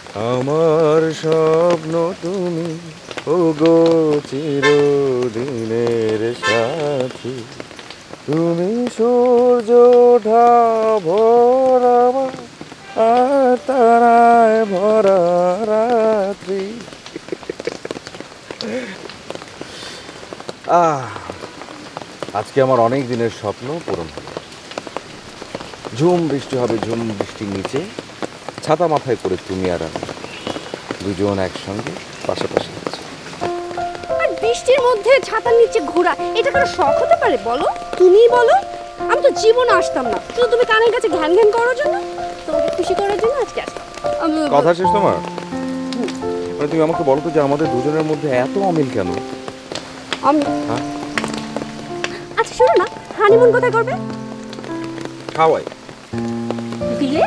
আমার স্বপ্ন তুমি, ওগো চিরদিনের সাথী। তুমি সূর্য ওঠা ভোর আমার, আর তারায় ভরা রাত্রি। আজকে আমার অনেক দিনের স্বপ্ন পূরণ হলো। ঝুম বৃষ্টি হবে, ঝুম বৃষ্টির নিচে ছাতা মাথায় করে তুমি আর আমি দুজন একসঙ্গে পাশাপাশি আছি। আর বৃষ্টির মধ্যে ছাতার নিচে ঘোরা, এটা কোনো শখ হতে পারে বলো? তুমিই বলো। আমি তো জীবনে আসতাম না, শুধু তুমি কানের কাছে ঘ্যান ঘ্যান করার জন্য, তোমাকে খুশি করার জন্য আজকে আসলাম। কথা শেষ তোমার? মানে তুমি আমাকে বলো তো যে আমাদের দুজনের মধ্যে এত অমিল কেন? হ্যাঁ, আচ্ছা শোনো না, হানিমুন কোথায় করবে? হাওয়াই, দিলে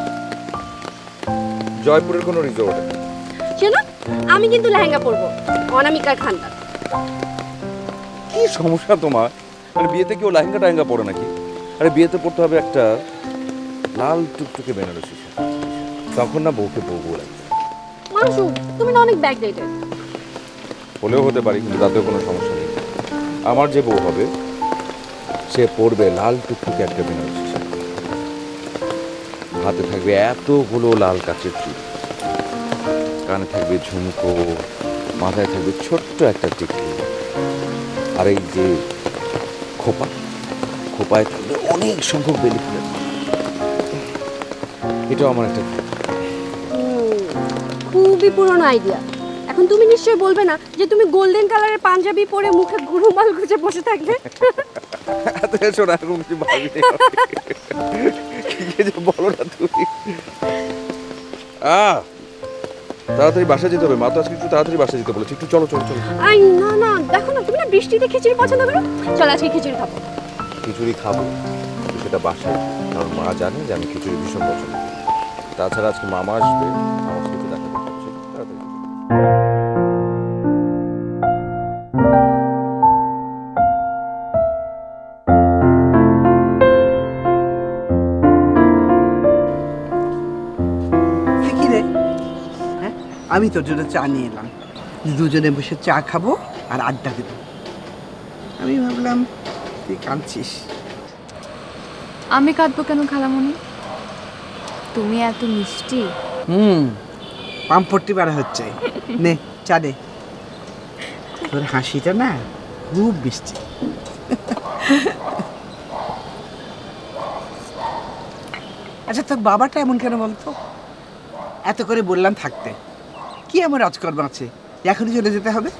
জয়পুরের কোনো রিসোর্টে। শোনো, আমি কিন্তু লেহেঙ্গা পরবো, অনামিকার খানদান। কি সমস্যা তোমার? মানে বিয়েতে কেউ লেহেঙ্গা টাহেঙ্গা পরে নাকি? আরে বিয়েতে পড়তে হবে একটা লাল টুকটুকে বেনারসি শাড়ি, তখন না বউকে বউ বউ লাগবে। মানসু, তুমি না অনেক ব্যাকডেটেড। হলেও হতে পারি, কিন্তু তাতেও কোনো সমস্যা নেই। আমার যে বউ হবে সে পরবে লাল টুকটুকে একটা বেনারসি শাড়ি, হাতে থাকবে এতগুলো লাল কাচের চুড়ি, কানে থাকবে ঝুমকো, মাথায় থাকবে ছোট্ট একটা টিকলি, আর এই যে খোপা, খোপায় থাকবে অনেক সংখ্যক বেলি ফুলের মালা। এটাও আমার একটা খুবই পুরনো আইডিয়া। এখন তুমি নিশ্চয়ই বলবে না যে তুমি গোল্ডেন কালারের পাঞ্জাবি পরে মুখে রুমাল গুজে বসে থাকবে। এত এসো না, এরকম কিছু ভাবিনি। কি যে বলো না তুমি। তাড়াতাড়ি বাসা যেতে হবে, মা তো আজকে একটু তাড়াতাড়ি বাসা যেতে বলেছে। একটু চলো চলো চলো। আই না না, দেখো না, তুমি না বৃষ্টিতে খিচুড়ি পছন্দ করো, চলো আজকে খিচুড়ি খাবো। খিচুড়ি খাবো, কিন্তু সেটা বাসায়, কারণ মা জানে যে আমি খিচুড়ি ভীষণ পছন্দ করি। তাছাড়া আজকে মামা আসবে, আমার সাথে দেখা করতে হবে, তাড়াতাড়ি যেতে হবে। কি রে? হ্যাঁ, আমি তোর জন্য চা নিয়ে এলাম, দুজনে বসে চা খাবো আর আড্ডা দেব। আমি ভাবলাম তুই কাঁদছিস। আমি কাঁদবো কেন খালামণি? তুমি এত মিষ্টি। পাম্পট্টি বাড়া হচ্ছে। নে চা দে। তোর হাসিটা না খুব মিষ্টি। আচ্ছা, তোর বাবাটা এমন কেন বলতো? এত করে বললাম থাকতে, কি এমন রাজকর্ম আছে এখনই চলে যেতে হবে?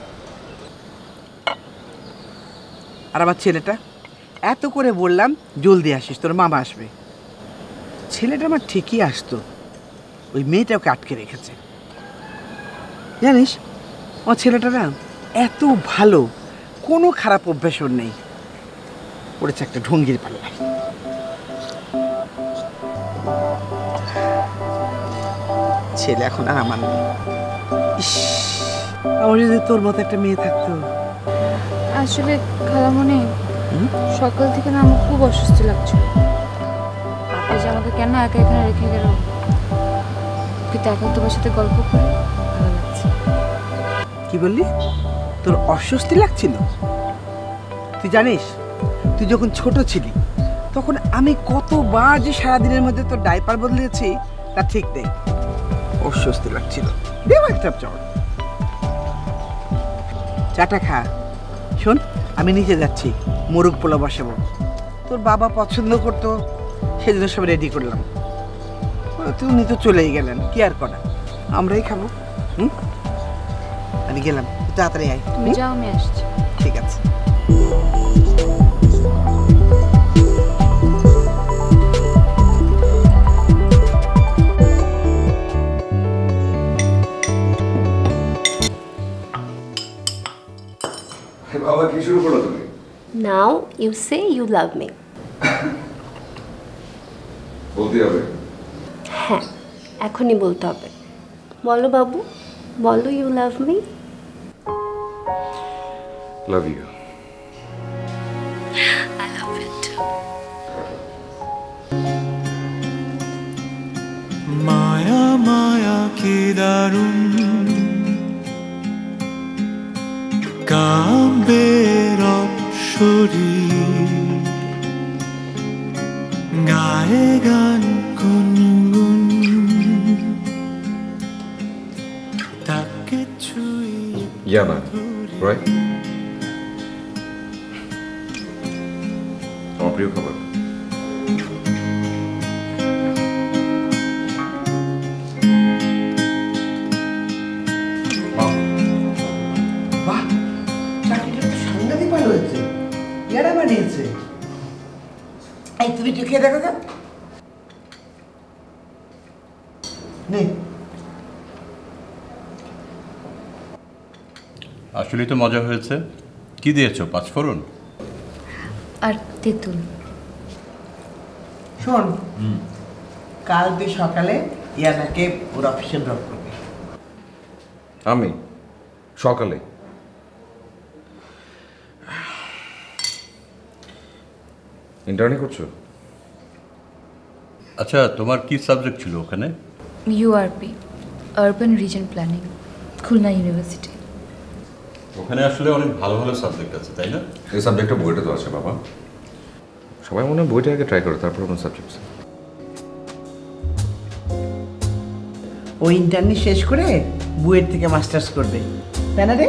আর আমার ছেলেটা, এত করে বললাম জলদি আসিস, তোর মামা আসবে। ছেলেটা আমার ঠিকই আসতো, ওই মেয়েটা ওকে আটকে রেখেছে। জানিস, আমার ছেলেটা না এত ভালো, কোনো খারাপ অভ্যাস ওর নেই, পড়েছে একটা ঢঙ্গির পাল্লায়। ছেলে এখন আর আমার নেই। ইস, আমার যদি তোর মতো একটা মেয়ে থাকতো। আসলে খালামণি, সকাল থেকে না আমার খুব অস্বস্তি লাগছে। আপনি যে আমাকে কেন একা এখানে রেখে গেল, কিন্তু এখন তোমার সাথে গল্প করে ভালো লাগছে। কি বললি? তোর অস্বস্তি লাগছিল? তুই জানিস, তুই যখন ছোট ছিলি তখন আমি কতবার যে সারাদিনের মধ্যে তোর ডাইপার বদলিয়েছি তা ঠিক নেই। অস্বস্তি লাগছিল। দেব একটা চড়, চাটা খা। শোন, আমি নিচে যাচ্ছি, মোরগ পোলাও বসাবো। তোর বাবা পছন্দ করতো, সেজন্য সব রেডি করলাম। উনি তো চলেই গেলেন, কি আর করা, আমরাই খাবো। আমি গেলাম, তাড়াতাড়ি আয়। তুমি যাও, আমি আসছি। ঠিক আছে। বাবা, কি শুরু করলো তুমি? Now you say you love me. বলতে হবে? হ্যাঁ, এখনই বলতে হবে। বলো বাবু, বলো you love me. Love you. I love it. মায়া মায়া কি করি গায়ে গান গুনগুন তাকে ছুঁয়ে ইয়ানা, রাইট? আমার প্রিয় খাবার। বাহ, চাকরিটা তো সাংঘাতিক ভালো হয়েছে। ইয়ারা বানিয়েছে। এই তুমি একটু খেয়ে দেখো তো। নে। আসলেই তো মজা হয়েছে। কি দিয়েছো? পাঁচফোড়ন আর তেঁতুল। শোন, কাল তুই সকালে ইয়ানাকে ওর অফিসে ড্রপ করবি। আমি সকালে? ইন্টার্নি করছো? আচ্ছা, তোমার কি সাবজেক্ট ছিল ওখানে? URP, urban region planning, Khulna university. ওখানে আসলে অনেক ভালো ভালো সাবজেক্ট আছে, তাই না? এই সাবজেক্টটা বইটা তো আছে বাবা। সবাই মনে হয় বইটা আগে ট্রাই করে তারপর কোনো সাবজেক্ট। ও ইন্টার্নি শেষ করে বুয়েট থেকে মাস্টার্স করবে, তাই না রে?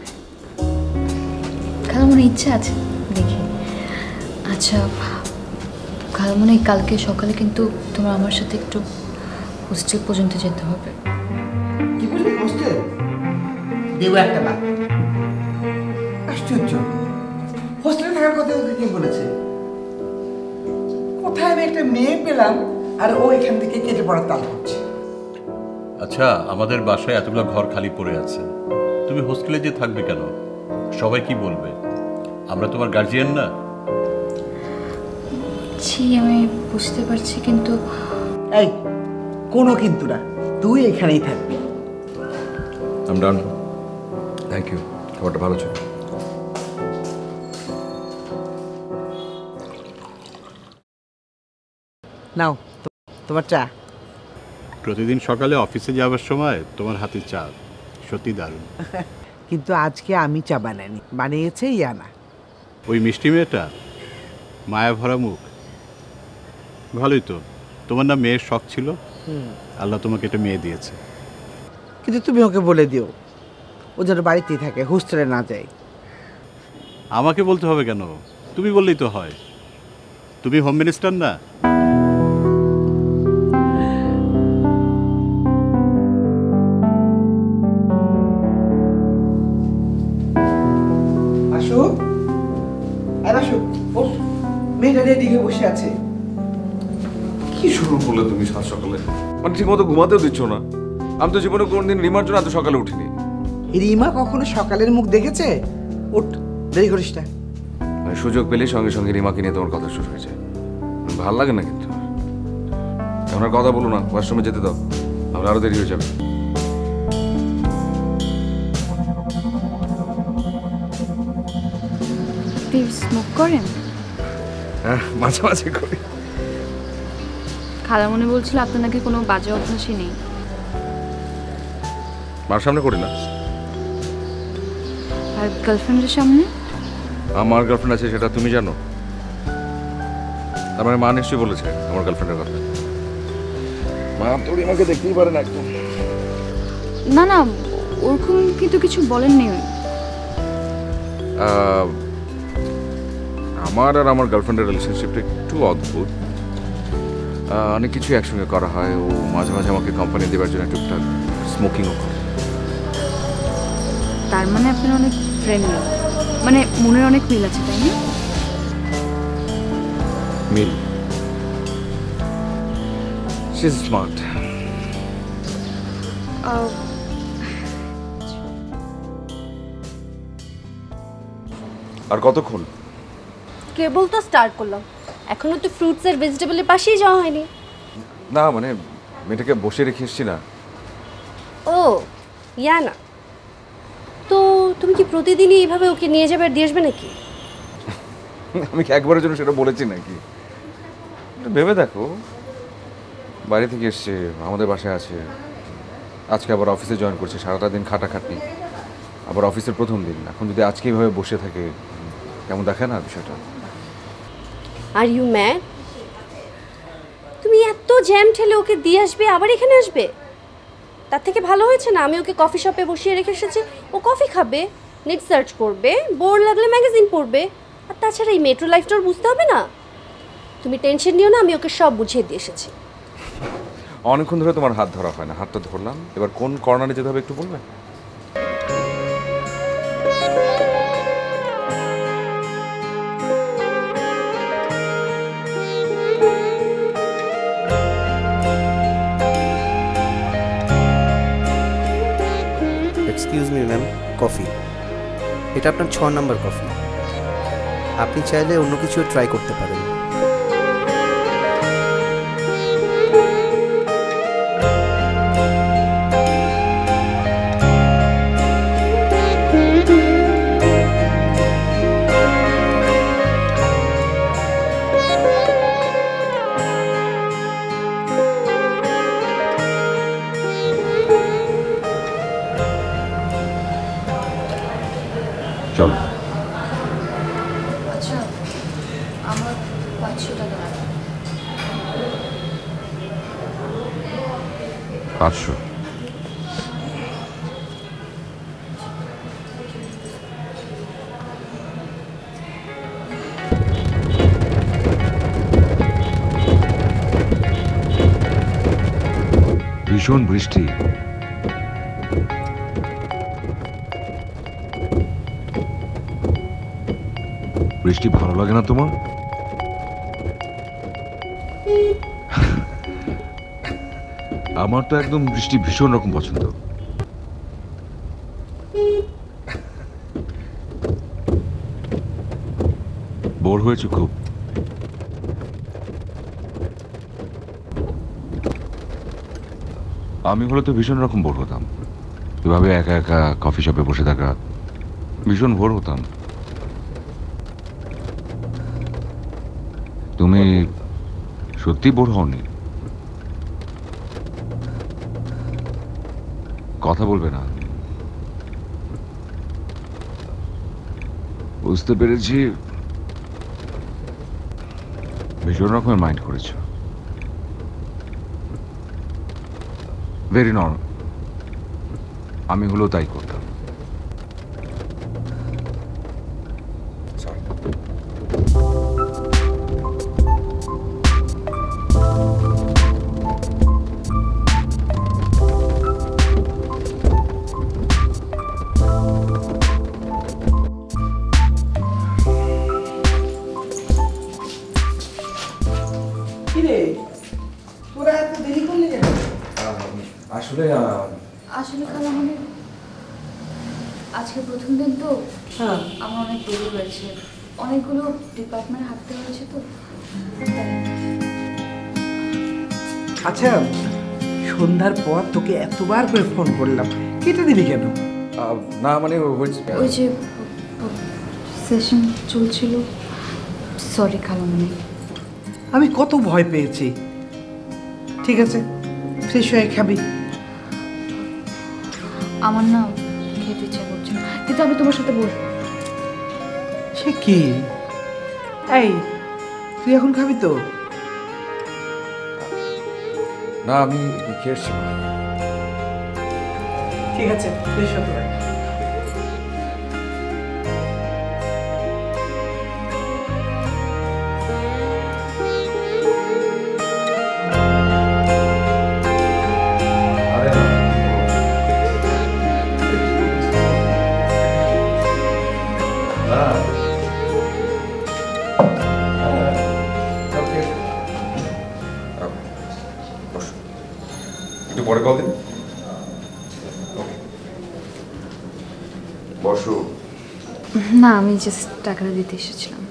খালামনে ইচ্ছা আছে, দেখি। আচ্ছা খালামনে, কালকে সকালে কিন্তু তোমার আমার সাথে একটু হোস্টেল পর্যন্ত যেতে হবে। কি বললি, হোস্টেল? দেবো একটা বাদ। আশ্চর্য, হোস্টেলে থাকার কথা ওকে কে বলেছে? কোথায় আমি একটা মেয়ে পেলাম আর ও এখান থেকে কেটে পড়ার তাল করছে। আচ্ছা, আমাদের বাসায় এতগুলো ঘর খালি পড়ে আছে, তুমি হোস্টেলে যে থাকবে কেন? সবাই কি বলবে? আমরা তোমার গার্জিয়ান না? ছি, আমি বুঝতে পারছি, কিন্তু এই কোনো কিন্তু না, তুই এখানেই থাকবি। I am done. Thank you, খাবারটা ভালো ছিল। নাও তোমার চা। প্রতিদিন সকালে অফিসে যাওয়ার সময় তোমার হাতে চা সত্যি দারুণ। কিন্তু আজকে আমি চা বানাইনি, বানিয়েছে ইয়ানা। ওই মিষ্টি মেয়েটা, মায়া ভরা মুখ। ভালোই তো, তোমার না মেয়ের শখ ছিল? আল্লাহ তোমাকে একটা মেয়ে দিয়েছে। কিন্তু তুমি ওকে বলে দিও ও যেন বাড়িতেই থাকে, হোস্টেলে না যায়। আমাকে বলতে হবে কেন? তুমি বললেই তো হয়। তুমি হোম মিনিস্টার না? আসো আর আসো, ও মেয়েটা রেডি হয়ে বসে আছে। কি শুরু করলে তুমি সাত সকালে? মানে ঠিক মতো ঘুমাতেও দিচ্ছ না। আমি তো জীবনে কোনোদিন রিমার জন্য এত সকালে উঠিনি। রিমা কখনো সকালের মুখ দেখেছে? উঠ, দেরি করিস না। মানে সুযোগ পেলে সঙ্গে সঙ্গে রিমাকে নিয়ে তোমার কথা শুরু হয়ে যায়। ভাল লাগে না কিন্তু। এখন আর কথা বলো না, ওয়াশরুমে যেতে দাও, আমরা আরো দেরি হয়ে যাবে। স্মোক করেন? হ্যাঁ, মাঝে মাঝে করি। খালামনে বলছিল আপনার নাকি কোনো বাজে অভ্যাসই নেই। মার সামনে করি না। আর গার্লফ্রেন্ডের সামনে? আমার গার্লফ্রেন্ড আছে সেটা তুমি জানো? তার মানে মা নিশ্চয়ই বলেছে আমার গার্লফ্রেন্ডের কথা। মা তো রিমাকে দেখতেই পারে না একদম। না না, ওরকম কিন্তু কিছু বলেননি। আমার আর আমার গার্লফ্রেন্ডের রিলেশনশিপটা একটু অদ্ভুত। অনেক কিছু একসঙ্গে করা হয়। ও মাঝে মাঝে আমাকে কোম্পানি দেওয়ার জন্য টুকটাক স্মোকিংও করে। তার মানে আপনার অনেক ফ্রেন্ডলি, মানে মনের অনেক মিল আছে, তাই না? মিল? She is smart. আর কতক্ষণ? কেবল তো স্টার্ট করলাম, এখনো তো ফ্রুটস আর ভেজিটেবলের পাশেই যাওয়া হয়নি। না মানে মেয়েটাকে বসে রেখে এসছি না। ও ইয়ানা, তো তুমি কি প্রতিদিনই এইভাবে ওকে নিয়ে যাবে আর দিয়ে আসবে নাকি? আমি কি একবারের জন্য সেটা বলেছি নাকি? ভেবে দেখো, বাড়ি থেকে এসছে, আমাদের বাসায় আছে, আজকে আবার অফিসে জয়েন করছে, সারাটা দিন খাটাখাটনি, আবার অফিসের প্রথম দিন। এখন যদি আজকে এইভাবে বসে থাকে কেমন দেখে না বিষয়টা? Are you mad? তুমি এত জ্যাম ঠেলে ওকে দিয়ে আসবে, আবার এখানে আসবে? তার থেকে ভালো হয়েছে না আমি ওকে কফি শপে বসিয়ে রেখে এসেছি। ও কফি খাবে, নেট সার্চ করবে, বোর লাগলে ম্যাগাজিন পড়বে। আর তাছাড়া এই মেট্রো লাইফটা ওর বুঝতে হবে না। তুমি টেনশন নিও না, আমি ওকে সব বুঝিয়ে দিয়ে এসেছি। অনেকক্ষণ ধরে তোমার হাত ধরা হয় না, হাতটা ধরলাম। এবার কোন কর্নারে যেতে হবে একটু বলবে? Excuse me ma'am, coffee. এটা আপনার 6 নাম্বার কফি। আপনি চাইলে অন্য কিছু ট্রাই করতে পারেন। চলো। আচ্ছা, আমার 500 টাকা লাগবে। 500? ভীষণ বৃষ্টি। বৃষ্টি ভালো লাগে না তোমার? আমার তো একদম বৃষ্টি ভীষণ রকম পছন্দ। বোর হয়েছে খুব? আমি হলে তো ভীষণ রকম বোর হতাম। এভাবে একা একা কফি শপে বসে থাকা, ভীষণ বোর হতাম। তুমি সত্যি বোর হওনি? কথা বলবে না? বুঝতে পেরেছি, ভীষণ রকমের মাইন্ড করেছো। ভেরি নর্মাল, আমি হলেও তাই করতাম। কিরে, তোরা এত দেরি করলি কেন? আসলে আসলে খালামণি, আজকে প্রথম দিন তো আমার অনেক দেরি হয়েছে। অনেকগুলো ডিপার্টমেন্ট হাঁটতে হয়েছে তো। আচ্ছা, সন্ধ্যার পর তোকে এতবার করে ফোন করলাম, কেটে দিলি কেন? না মানে হয়েছে, ওই যে সেশন চলছিল। সরি খালামণি। আমি কত ভয় পেয়েছি। ঠিক আছে, ফ্রেশ হয়ে খাবি। আমার না খেতে ইচ্ছা করছে না, কিন্তু আমি তোমার সাথে বলবো। সে কি? এই, তুই এখন খাবি তো? না আমি খেয়ে এসছি। ঠিক আছে, ফ্রেশ হতে পারে। একটু পরে কল দিন। বসো। না, আমি জাস্ট টাকাটা দিতে এসেছিলাম।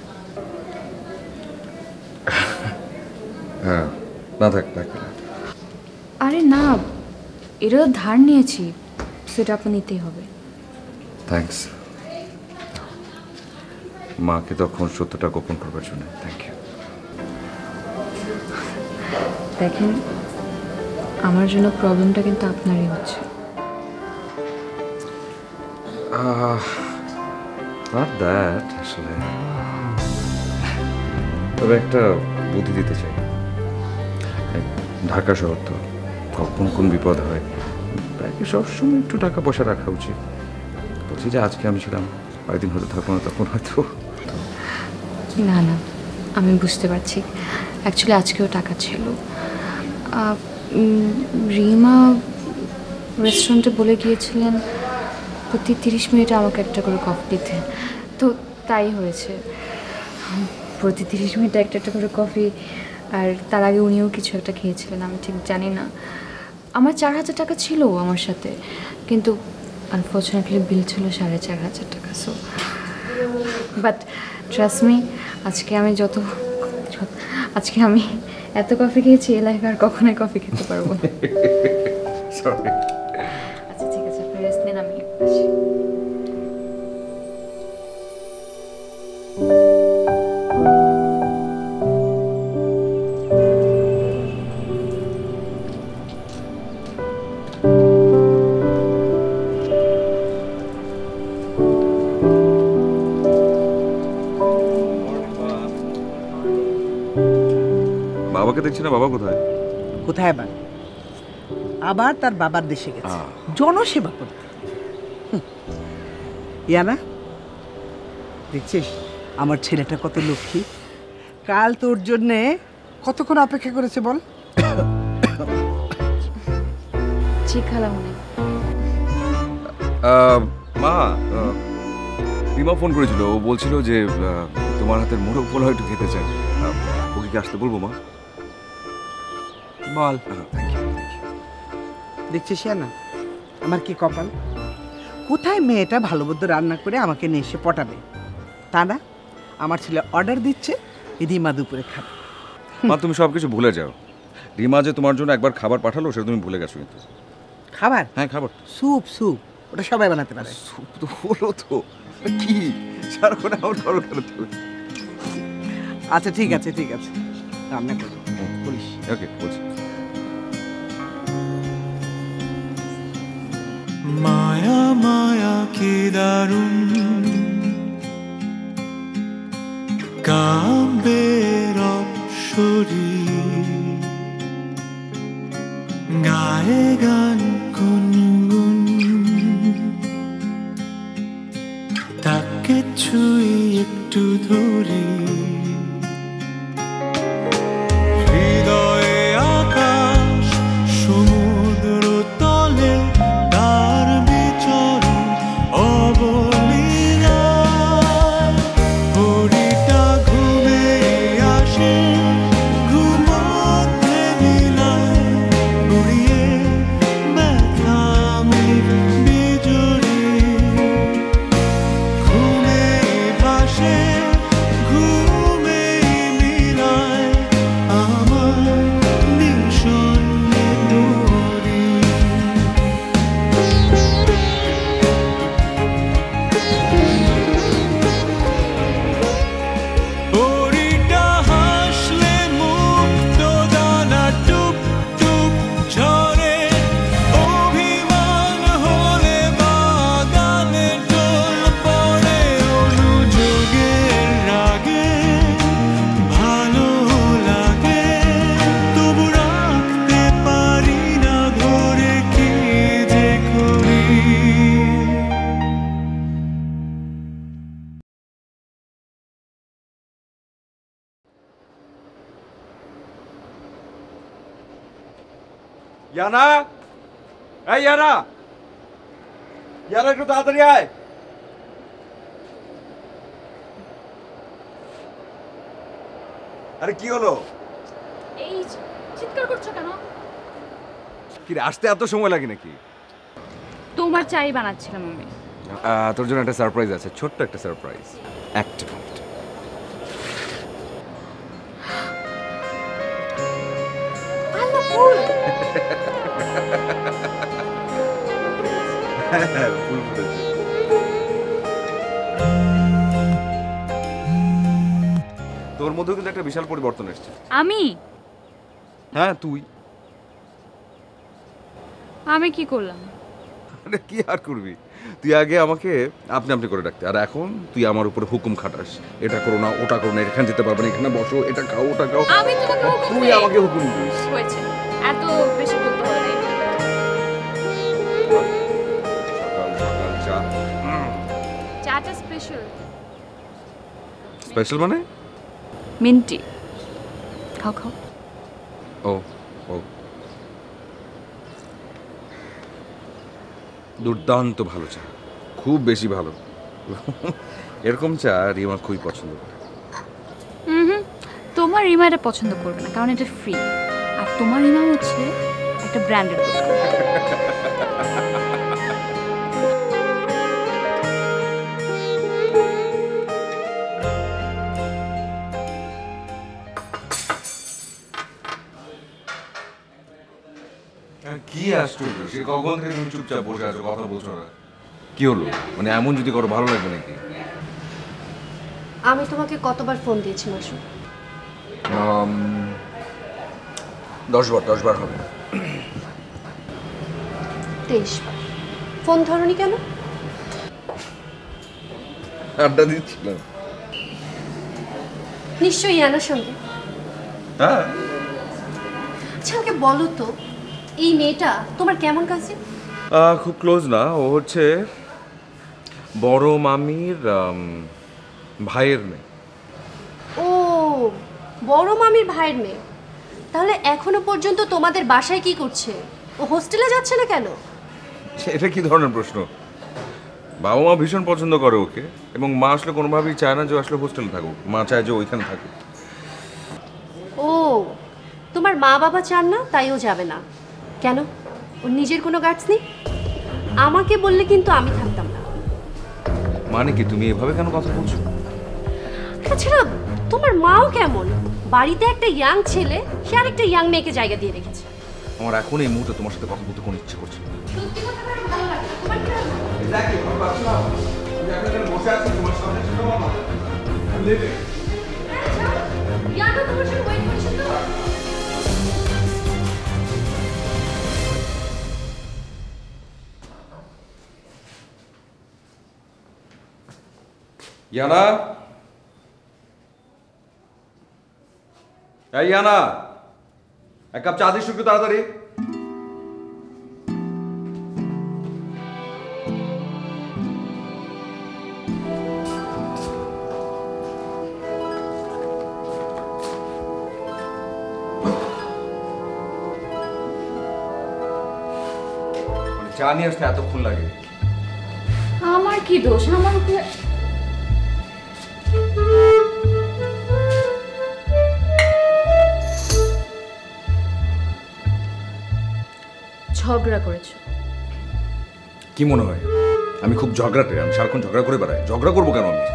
হ্যাঁ, না থাক থাক। আরে না, এটাও ধার নিয়েছি, সেটা আপনার নিতেই হবে। থ্যাঙ্কস। মাকে তখন সত্যটা গোপন করবার জন্য থ্যাংক ইউ। দেখেন, আমার জন্য প্রবলেমটা কিন্তু আপনারই হচ্ছে। নট দ্যাট আসলে তবে একটা বুদ্ধি দিতে চাই। এই ঢাকা শহর তো, কখন কোন বিপদ হয়, ব্যাগে সবসময় একটু টাকা পয়সা রাখা উচিত। বলছি যে আজকে আমি ছিলাম, কয়েকদিন হয়তো থাকবো না, তখন হয়তো। না না, আমি বুঝতে পারছি। অ্যাকচুয়ালি আজকেও টাকা ছিল। রিমা রেস্টুরেন্টে বলে গিয়েছিলেন প্রতি 30 মিনিটে আমাকে একটা করে কফি দিতে, তো তাই হয়েছে। প্রতি 30 মিনিটে একটা একটা করে কফি, আর তার আগে উনিও কিছু একটা খেয়েছিলেন, আমি ঠিক জানি না। আমার 4000 টাকা ছিল আমার সাথে, কিন্তু আনফর্চুনেটলি বিল ছিল 4500 টাকা। সো বাট ট্রাস্ট মি, আজকে আমি এত কফি খেয়েছি, এই লাইফে আর কখনোই কফি খেতে পারবো না। সরি। আচ্ছা ঠিক আছে, আপনি রেস্ট নিন, আমি আসি। বাবাকে দেখছি না, বাবা কোথায়? কোথায় আবার? আবার তার বাবার দেশে গেছে জনসেবা করতে। ইয়ানা, দেখছিস আমার ছেলেটা কত লক্ষ্মী। কাল তোর জন্যে কতক্ষণ অপেক্ষা করেছে বল? ঠিক খালামুনি। মা, রিমা ফোন করেছিল, ও বলছিল যে তোমার হাতের মোড়ক পোলাও একটু খেতে চায়। ওকে কি আসতে বলবো মা? বল। Thank you. দেখছিস ইয়ানা, আমার কি কপাল। কোথায় মেয়েটা ভালো মন্দ রান্না করে আমাকে নিয়ে এসে পটাবে, তা না, আমার ছেলে অর্ডার দিচ্ছে রিমা দুপুরে খাবে। মা তুমি সব কিছু ভুলে যাও। রিমা যে তোমার জন্য একবার খাবার পাঠালো, সেটা তুমি ভুলে গেছো কিন্তু। খাবার? হ্যাঁ খাবার। স্যুপ, স্যুপ ওটা সবাই বানাতে পারে। স্যুপ তো হলো তো, কি সারাক্ষণ আমার করো কেন তুমি? আচ্ছা ঠিক আছে ঠিক আছে, রান্না করবো, বলিস। ওকে বলছি। মায়া মায়া কি দারুণ কাব্যের অপসরী, গায়ে গান গুনগুন, তাকে ছুঁই একটু ধরি, হৃদয়ে আকাশ সমুদ্র তলে তার বিচরণ অবলীলায়, হরিটা ঘুমে আসে ঘুমোতে বিলায়, উড়িয়ে ব্যথা মেঘ বিজড়ি, ঘুমে ভাসে ঘুমে মিলায় আমার নিঃসন্নে দূরি। পরিটা হাসলে মুক্ত দানা টুপ টুপ ঝরে, অভিমান হলে বাগানে টোল পড়ে, অনুযোগের রাগে ভালো লাগে, তবু রাখতে পারি না ধরে, কি যে করি। ইয়ানা, এই ইয়ানা, ইয়ানা একটু তাড়াতাড়ি আয়। আরে কি হলো? এই চিৎকার করছো কেন? কি রে, আসতে এত সময় লাগে নাকি? তোমার চাই বানাচ্ছিলাম আমি। তোর জন্য একটা সারপ্রাইজ আছে, ছোট্ট একটা সারপ্রাইজ। একটা মিনিট। আল্লাহ ফুল। ফুল ফুটেছে। তোর মধ্যেও কিন্তু একটা বিশাল পরিবর্তন এসেছে। আমি হ্যাঁ তুই। আমি কি করলাম? আরে কি আর করবি, তুই আগে আমাকে আপনি আপনি করে ডাকতে, আর এখন তুই আমার উপরে হুকুম খাটাস, এটা করো না ওটা করো না, এখানে যেতে পারবে না, এখানে বসো, এটা খাও ওটা খাও। আমি তোমাকে হুকুম তুই দেই। আমাকে হুকুম দিস। হয়েছে, এত বেশি বলতে হবে না। সকাল সকাল চা। চাটা স্পেশাল, স্পেশাল মানে? মিন্টি। খাও খাও। ও ও, দুর্দান্ত ভালো চা, খুব বেশি ভালো। এরকম চা রিমা খুবই পছন্দ করে। তোমার রিমা এটা পছন্দ করবে না, কারণ এটা ফ্রি। আর তোমার রিমা হচ্ছে একটা ব্র্যান্ডেড বোতল। কি আশ্চর্য, সে কখন থেকে তুমি চুপচাপ বসে আছো, কথা বলছো না? কি হলো, মানে এমন যদি করো ভালো লাগবে নাকি? আমি তোমাকে কতবার ফোন দিয়েছি মাসু? 10 বার হবে। 23 বার। ফোন ধরনি কেন? আড্ডা দিচ্ছিলাম। নিশ্চয়ই ইয়ানার সঙ্গে। হ্যাঁ। আচ্ছা আমাকে বলো তো, এই মেয়েটা তোমার কেমন কাছে? খুব ক্লোজ না, ও হচ্ছে বড় মামির ভাইয়ের মেয়ে। ও, বড় মামির ভাইয়ের মেয়ে। তাহলে এখনো পর্যন্ত তোমাদের বাসায় কি করছে? ও হোস্টেলে যাচ্ছে না কেন? এটা কি ধরনের প্রশ্ন? বাবা মা ভীষণ পছন্দ করে ওকে, এবং মা আসলে কোনোভাবেই চায় না যে ও আসলে হোস্টেলে থাকুক, মা চায় যে ওইখানে থাকুক। ও, তোমার মা বাবা চান না তাই ও যাবে না কেন? ওর নিজের কোনো গার্ডস নেই? আমাকে বললে কিন্তু আমি থাকতাম না। মানে কি, তুমি এভাবে কেন কথা বলছো? তাছাড়া তোমার মাও কেমন? বাড়িতে একটা ইয়াং ছেলে, সে আরেকটা ইয়াং মেয়েকে জায়গা দিয়ে রেখেছে। আমার এখন এই মুহূর্তে তোমার সাথে কথা বলতে কোনো ইচ্ছে করছে না। ইয়ানা তোমার জন্য ওয়েট করছে তো। ইয়ানা, এই ইয়ানা, এক কাপ চা দিস একটু তাড়াতাড়ি। মানে চা নিয়ে আসতে এতক্ষণ লাগে? আমার কি দোষ? আমার উপরে ঝগড়া করেছো। কি মনে হয় আমি খুব ঝগড়াটে? আমি সারাক্ষণ ঝগড়া করে বেড়াই। ঝগড়া করবো কেন আমি?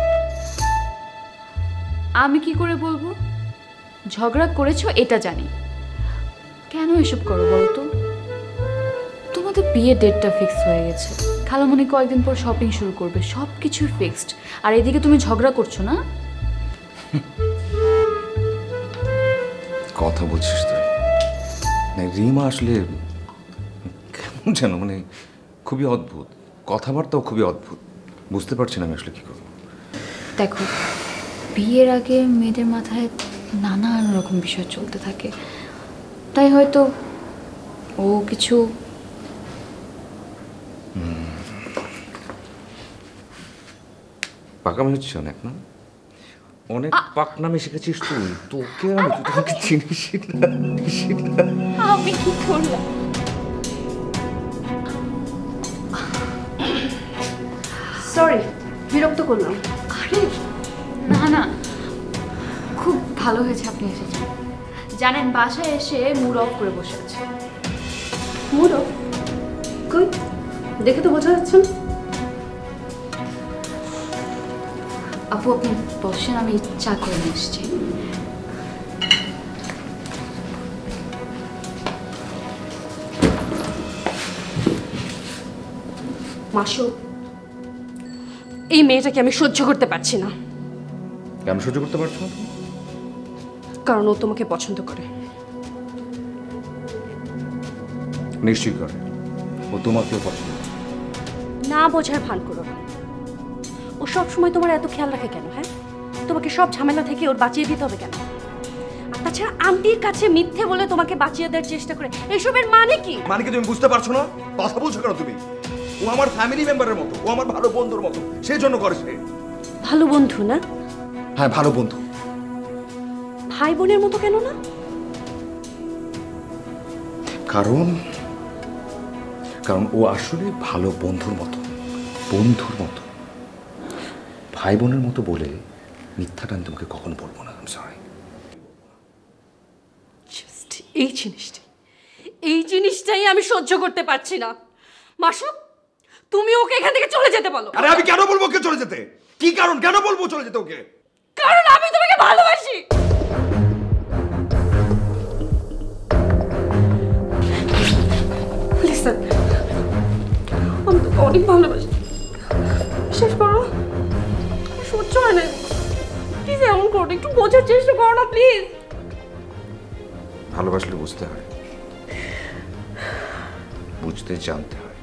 আমি কি করে বলবো? ঝগড়া করেছো এটা জানি। কেন এসব করো বলো তো? তোমাদের বিয়ের ডেটটা ফিক্স হয়ে গেছে, খালামণি কয়েকদিন পর শপিং শুরু করবে, সব কিছুই ফিক্সড। আর এদিকে তুমি ঝগড়া করছো না? কথা বলছিস তুই? না, রিমা আসলে কেমন যেন, মানে খুবই অদ্ভুত, কথাবার্তাও খুবই অদ্ভুত। বুঝতে পারছি না আমি আসলে কি করবো। দেখো, বিয়ের আগে মেয়েদের মাথায় নানান রকম বিষয় চলতে থাকে, তাই হয়তো ও কিছু পাকামি হচ্ছে অনেক, না? অনেক পাকনামি শিখেছিস তুই। তোকে আমি, তুই তোমাকে চিনিস না। আমি কি করলাম? সরি, বিরক্ত করলাম। আরে না না, খুব ভালো হয়েছে আপনি এসেছেন। জানেন, বাসায় এসে মুড অফ করে বসে আছে। Mood off? কই, দেখে তো বোঝা যাচ্ছে না। আপু আপনি বসেন, আমি চা করে নিয়ে এসছি। মাসু, এই মেয়েটাকে আমি সহ্য করতে পারছি না। কেন সহ্য করতে পারছো না? কারণ ও তোমাকে পছন্দ করে। নিশ্চয়ই করে, ও তোমাকেও পছন্দ করে। না বোঝার ভান করো না। ও সব সময় তোমার এত খেয়াল রাখে কেন? হ্যাঁ, তোমাকে সব ঝামেলা থেকে ওর বাঁচিয়ে দিতে হবে কেন? আর তাছাড়া আন্টির কাছে মিথ্যে বলে তোমাকে বাঁচিয়ে দেওয়ার চেষ্টা করে, এসবের মানে কি? মানে কি তুমি বুঝতে পারছো না? কথা বলছো কেন তুমি? ও আমার ফ্যামিলি মেম্বারের মতো, ও আমার ভালো বন্ধুর মতো, সেই জন্য করে সে। ভালো বন্ধু না? হ্যাঁ, ভালো বন্ধু। ভাই বোনের মতো কেন না? কারণ কারণ ও আসলে ভালো বন্ধুর মতো, বন্ধুর মতো। ভাই বোনের মতো বলে মিথ্যাটা আমি তোমাকে কখনো বলবো না। I am sorry. জাস্ট এই জিনিসটাই আমি সহ্য করতে পারছি না। মাসুক, তুমি ওকে এখান থেকে চলে যেতে বলো। আরে আমি কেন বলবো ওকে চলে যেতে? কি কারণ? কেন বলবো চলে যেতে ওকে? কারণ আমি তোমাকে ভালোবাসি। লিসেন, আমি তোকে অনেক ভালোবাসি, বিশ্বাস করো। সহ্য হয় না, প্লিজ এমন করো, একটু বোঝার চেষ্টা করো না প্লিজ। ভালোবাসলে বুঝতে হয়, বুঝতে জানতে হয়।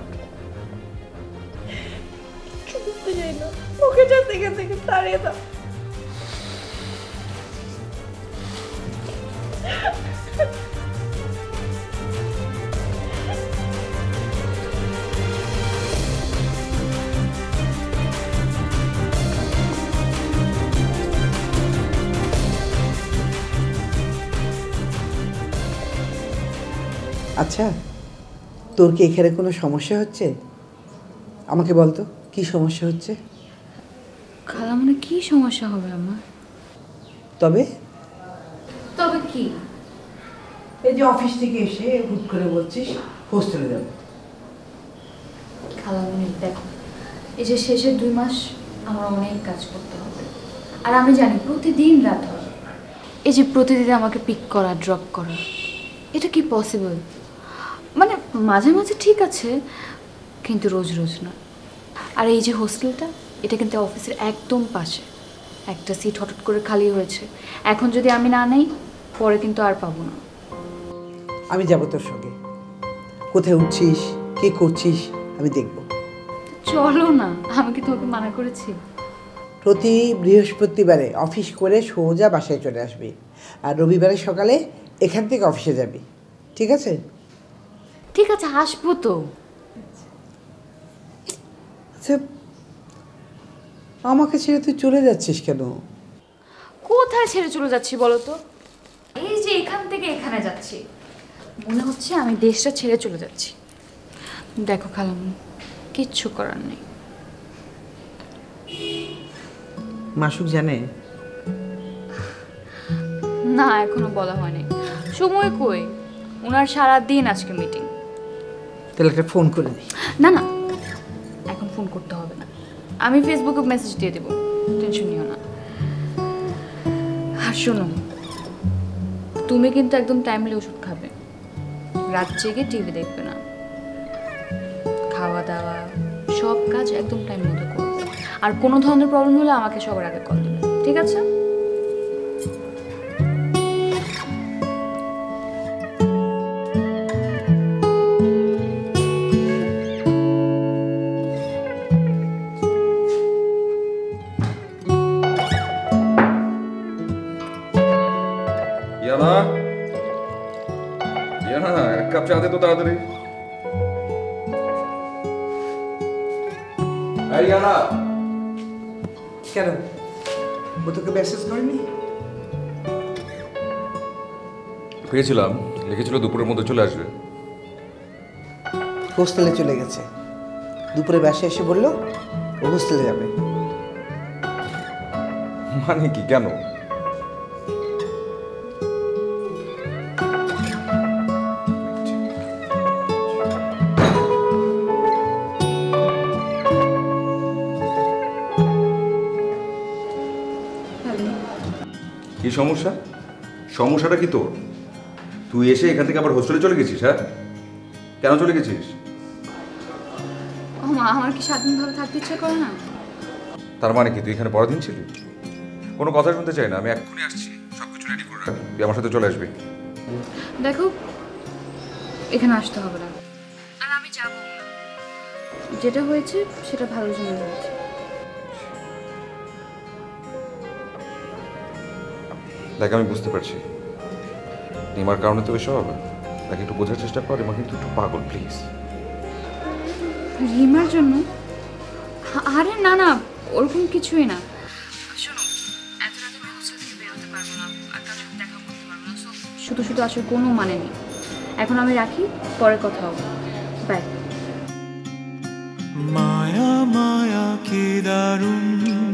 বুঝতে চাই না, ওকে জাস্ট এখান থেকে তাড়িয়ে দাও। আচ্ছা, তোর কি এখানে কোনো সমস্যা হচ্ছে? আমাকে বলতো কি সমস্যা হচ্ছে? খালামণি কি সমস্যা হবে আমার? তবে তবে কি? এই যে অফিস থেকে এসে হুট করে বলছিস হোস্টেলে যাবো। খালামণি দেখো, এই যে শেষের 2 মাস আমার অনেক কাজ করতে হবে, আর আমি জানি প্রতিদিন রাত হয়। এই যে প্রতিদিন আমাকে পিক করা, ড্রপ করা, এটা কি পসিবল? মানে মাঝে মাঝে ঠিক আছে, কিন্তু রোজ রোজ না। আর এই যে হোস্টেলটা, এটা কিন্তু অফিসের একদম পাশে। একটা সিট হঠাৎ করে খালি হয়েছে, এখন যদি আমি না নেই পরে কিন্তু আর পাবো না। আমি যাবো তোর সঙ্গে। কোথায় উঠছিস, কি করছিস আমি দেখব। চলো না, আমি কি তোমাকে মানা করেছি? প্রতি বৃহস্পতিবারে অফিস করে সোজা বাসায় চলে আসবি, আর রবিবারে সকালে এখান থেকে অফিসে যাবি, ঠিক আছে? ঠিক আছে, আসবো তো। আচ্ছা, আমাকে ছেড়ে তুই চলে যাচ্ছিস কেন? কোথায় ছেড়ে চলে যাচ্ছি বলো তো? এই যে এখান থেকে এখানে যাচ্ছি, মনে হচ্ছে আমি দেশটা ছেড়ে চলে যাচ্ছি। দেখো খালাম্মু, কিচ্ছু করার নেই। মাসুক জানে? না, এখনো বলা হয়নি। সময় কই, ওনার সারা দিন আজকে মিটিং। তাহলে একটা ফোন করে দিই। না না, এখন ফোন করতে হবে না, আমি ফেসবুকে মেসেজ দিয়ে দেবো, টেনশন নিও না। আর শোনো, তুমি কিন্তু একদম টাইমলি ওষুধ খাবে, রাত জেগে টিভি দেখবে না। খাওয়া দাওয়া সব কাজ একদম টাইম মতো করবে, আর কোনো ধরনের প্রবলেম হলে আমাকে সবার আগে কল দেবে, ঠিক আছে? ইয়ানা, ইয়ানা, এক কাপ চা দে তো তাড়াতাড়ি। এই ইয়ানা। কেন, ও তোকে মেসেজ করেনি? পেয়েছিলাম, লিখেছিল দুপুরের মধ্যে চলে আসবে। হোস্টেলে চলে গেছে, দুপুরে বাসায় এসে বললো ও হোস্টেলে যাবে। মানে কি, কেন? কি সমস্যা? সমস্যাটা কি তোর? তুই এসে এখান থেকে আবার হোস্টেলে চলে গেছিস? হ্যাঁ, কেন চলে গেছিস? ও মা, আমার কি স্বাধীনভাবে থাকতে ইচ্ছা করে না? তার মানে কি তুই এখানে পরাধীন ছিলি? কোনো কথা শুনতে চাই না, আমি এক্ষুনি আসছি, সব কিছু রেডি করে রাখ, তুই আমার সাথে চলে আসবি। দেখো, এখানে আসতে হবে না, আর আমি যাবো না। যেটা হয়েছে সেটা ভালোর জন্য হয়েছে। দেখ আমি বুঝতে পারছি রিমার কারণে তো এসব হবে, তাকে একটু বোঝার চেষ্টা কর। রিমা কিন্তু একটু পাগল, প্লিজ। রিমার জন্য? আরে না না, ওরকম কিছুই না। শোনো, এত রাতে আমি হোস্টেল থেকে বেরোতে পারবো না, আর কারোর সাথে দেখা করতে পারবো না। শুধু শুধু আসলে কোনো মানে নেই। এখন আমি রাখি, পরে কথা হবে। বাই। মায়া মায়া কি দারুণ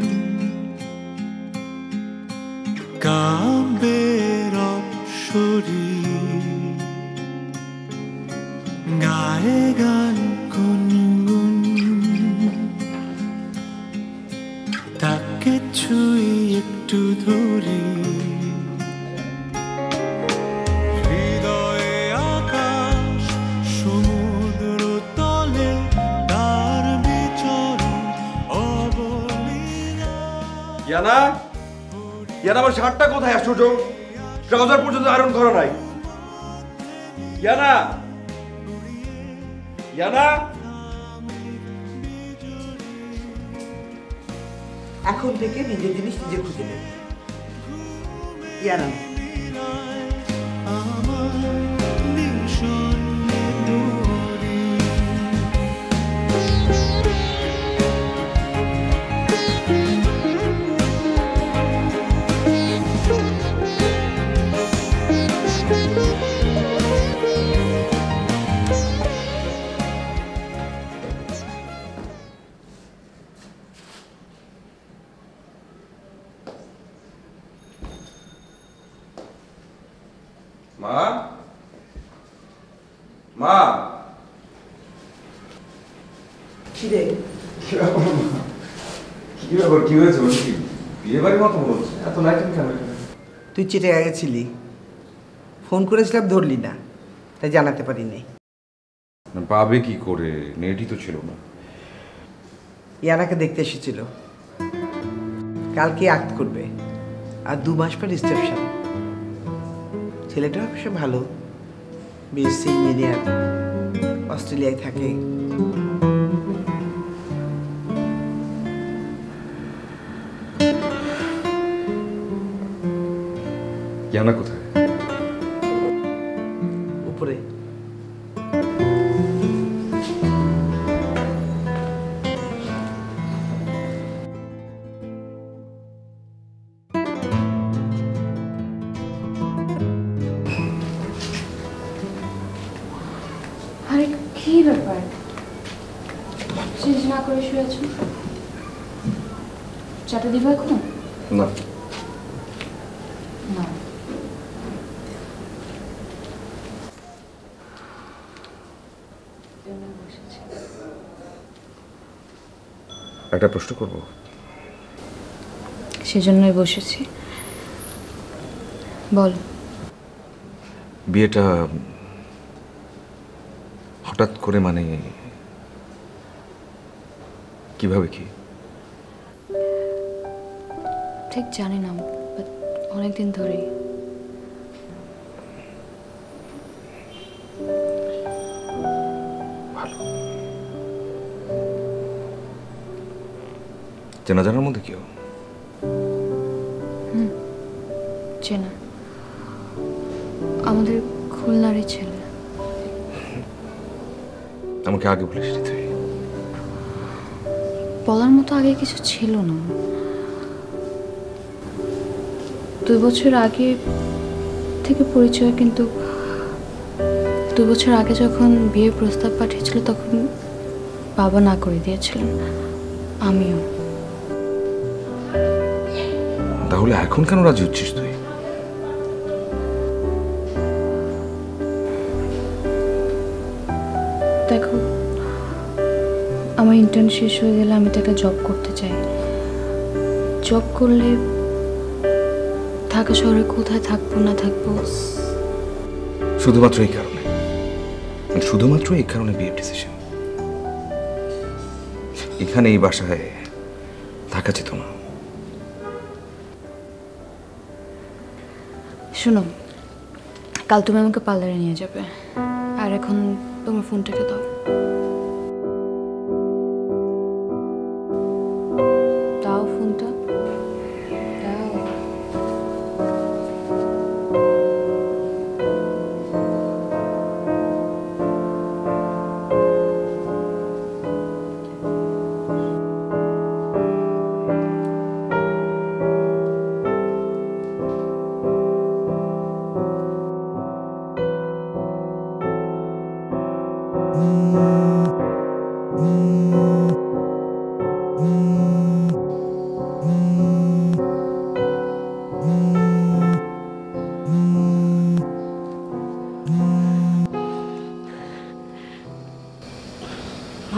কাব্যের অপসরী, গায়ে গান গুনগুন, তাকে ছুঁই একটু ধরি, হৃদয়ে আকাশ সমুদ্র তলে তার বিচরণ অবলীলা। ইয়ানা, ইয়ানা আমার শার্টটা কোথায়? আশ্চর্য, ট্রাউজার পর্যন্ত আয়রন করা নাই। ইয়ানা, ইয়ানা, এখন থেকে নিজের জিনিস নিজে খুঁজে নেবে। ইয়ারা মা, মা, কি রে? কি ব্যাপার? কি হয়েছে? কি বিয়ে বাড়ির মতো বলছে? এত লাইটিং কেন? তুই চিঠিয়ে গেছিলি, ফোন করেছিলাম ধরলি না, তাই জানাতে পারিনি। পাবে কি করে? নেটই তো ছিল না। ইয়ানাকে দেখতে এসেছিল, কালকে আক্ট করবে, আর 2 মাস পর রিসেপশন। ছেলেটা অবশ্য ভালো, বিএসসি ইঞ্জিনিয়ার, অস্ট্রেলিয়ায় থাকে। ইয়ানা কোথায়? উপরে। আরে কি ব্যাপার, চেঞ্জ না করে শুয়ে আছো? চাটা দিব এখন? না, না। একটা প্রশ্ন করবো? সেজন্যই বসেছি, বল। বিয়েটা হঠাৎ করে মানে কিভাবে কি? ঠিক জানি না, বাট অনেকদিন ধরেই। ভালো। চেনা জানার মধ্যে কেউ? চেনা, আমাদের খুলনারই ছেলে। আমাকে আগে বলিস তুই। বলার মতো আগে কিছু ছিল না। 2 বছর আগে থেকে পরিচয়, কিন্তু 2 বছর আগে যখন বিয়ের প্রস্তাব পাঠিয়েছিল তখন বাবা না করে দিয়েছিলেন, আমিও। তাহলে এখন কেন রাজি হচ্ছিস তুই? দেখো, আমার ইন্টার্ন শেষ হয়ে গেলে আমি তো একটা জব করতে চাই। জব করলে ঢাকা শহরে কোথায় থাকবো না থাকবো। শুধুমাত্র এই কারণে? শুধুমাত্র এই কারণে বিয়ের ডিসিশন? এখানে এই বাসায় থাকা যেত না? শোনো, কাল তুমি আমাকে পার্লারে নিয়ে যাবে, আর এখন তোমার ফোনটাকে দাও।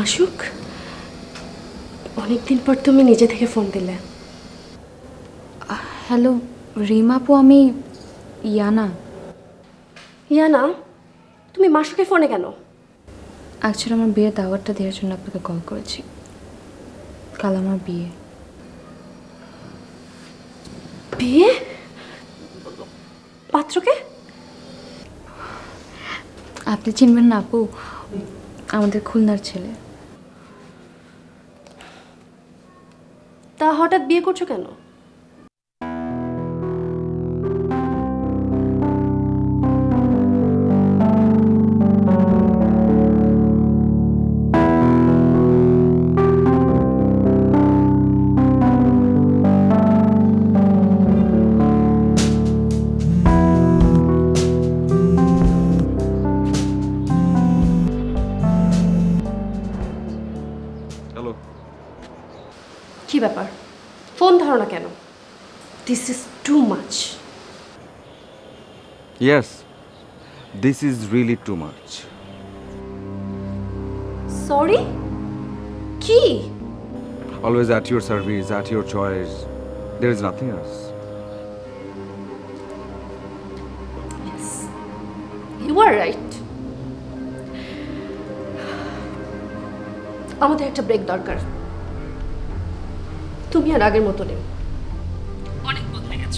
মাসুক, অনেকদিন পর তুমি নিজে থেকে ফোন দিলে। হ্যালো রিমা আপু, আমি ইয়ানা। ইয়ানা, তুমি মাসুকে ফোনে কেন? অ্যাকচুয়ালি আমার বিয়ের দাওয়াতটা দেওয়ার জন্য আপনাকে কল করেছি। কাল আমার বিয়ে। বিয়ে? পাত্রকে? আপনি চিনবেন না আপু, আমাদের খুলনার ছেলে। তা হঠাৎ বিয়ে করছো কেন? হ্যালো। কি ব্যাপার, ফোন ধরো না কেন? This is too much. Yes, this is really too much. Sorry? কি? Always at your service, at your choice. There is nothing else. Yes, you are right. আমাদের একটা ব্রেক দরকার। তুমি আর আগের মতো নেই, অনেক বদলে গেছো।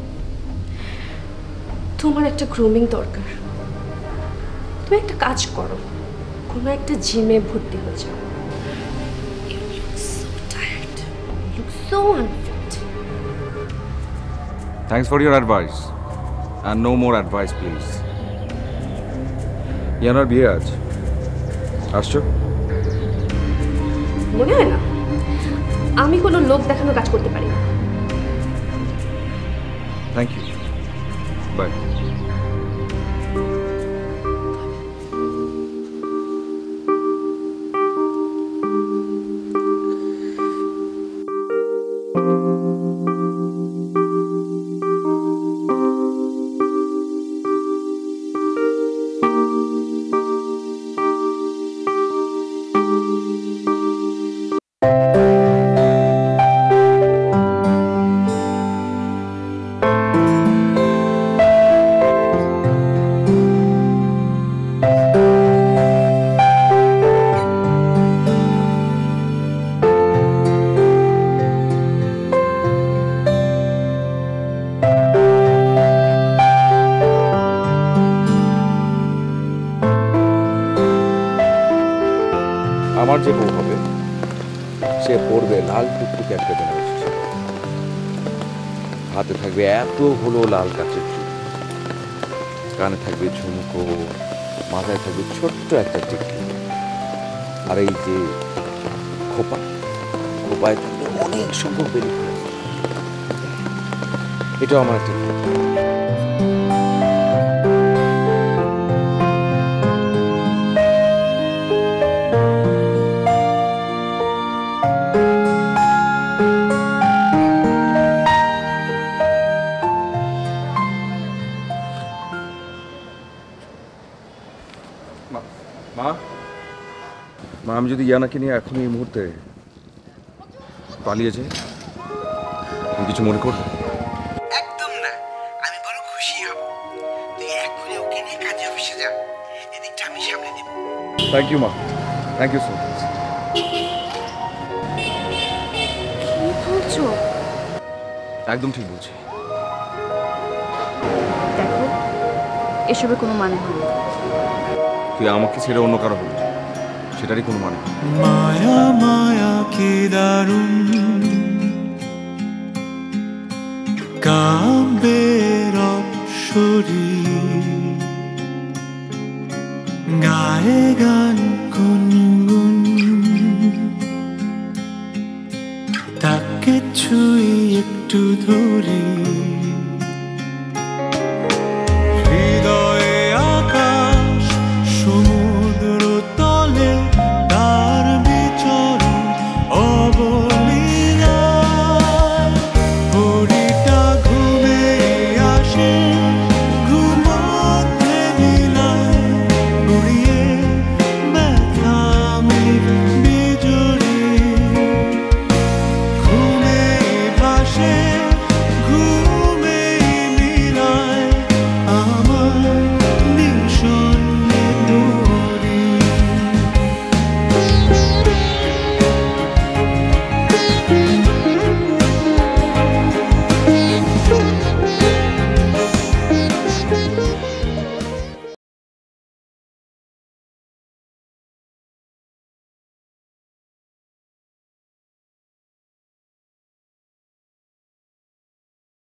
তোমার একটা গ্রুমিং দরকার। তুমি একটা কাজ করো, কোনো একটা জিমে ভর্তি হয়ে যাও। You look so tired. You look so unfit. Thanks for your advice. And no more advice, please. ইয়ানার বিয়ে আজ, আসছো? মনে হয় না, আমি কোনো লোক দেখানো কাজ করতে পারি না। Thank you, bye. আমার যে বউ হবে সে পরবে লাল টুকটুকে একটা বেনারসি শাড়ি, হাতে থাকবে এতগুলো লাল কাচের চুড়ি, কানে থাকবে ঝুমকো, মাথায় থাকবে ছোট্ট একটা টিকলি, আর এই যে খোপায় থাকবে অনেক সংখ্যক বেলি ফুল। এটাও আমার একটা মা, আমি যদি ইয়ানাকে নিয়ে এখন এই মুহূর্তে পালিয়ে যাই, তুমি কিছু মনে করবে? একদম না, আমি বড় খুশি হব। তুই এক্ষুনি ওকে নিয়ে কাজে অফিসে যা, এদিকটা আমি সামলে দেব। থ্যাংক ইউ মা, থ্যাংক ইউ সো মাচ। কি বলছো? একদম ঠিক বলছি। দেখো, এসবের কোনো মানে হয় না। তুই আমাকে ছেড়ে অন্য কারো হলো, সেটারই কোনো মানে নেই। মায়া মায়া কি দারুণ কাব্যের অপসরী গায়ে গান